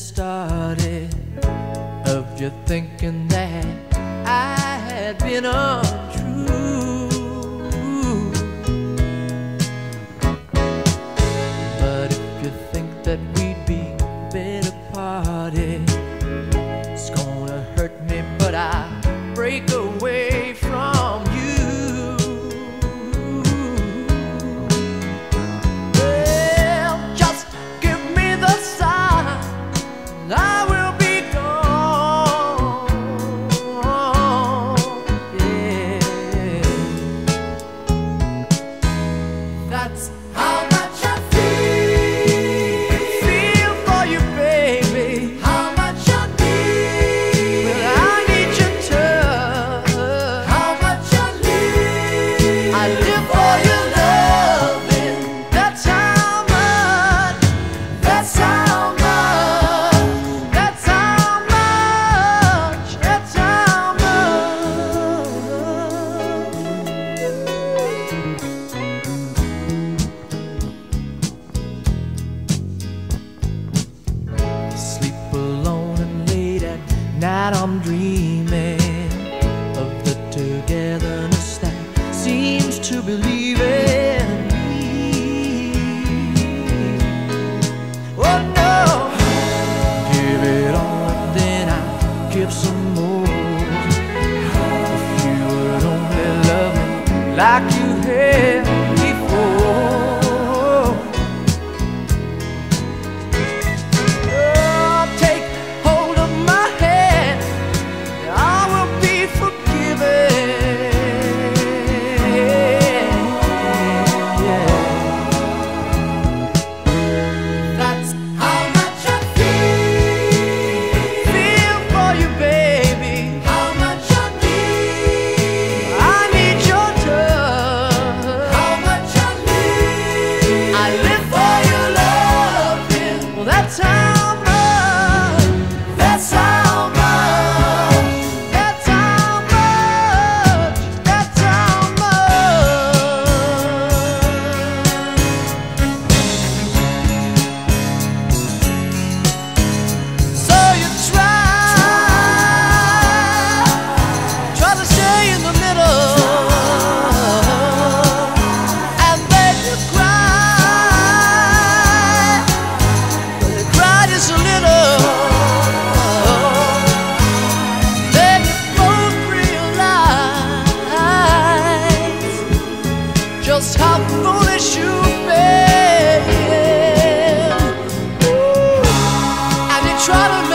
started of you thinking that I had been untrue. But if you think that we'd be better parted, it's gonna hurt me, but I break away from you. Well, just give me the sign, I will be gone. Yeah, that's how much I feel for you, baby. How much I need. Well, I need your touch. How much I live. I live for your loving. That's how much. That's how much. That's how much. That's how much. Sleep alone and late at night I'm dreaming of the togetherness that seems to believe in me. Oh no, give it all and then I give some more. If you would only love me like you had before. Oh, take hold of my hand, I will be forgiven. Yeah. That's how much I feel for you, baby. How much I need your touch. How much I live for your loving. Well, that's how much. That's how much. That's how much. That's how much. So you try to stay in the middle, and then you cry, but you cry just a little. Then you both realize just how foolish you've been, and you try to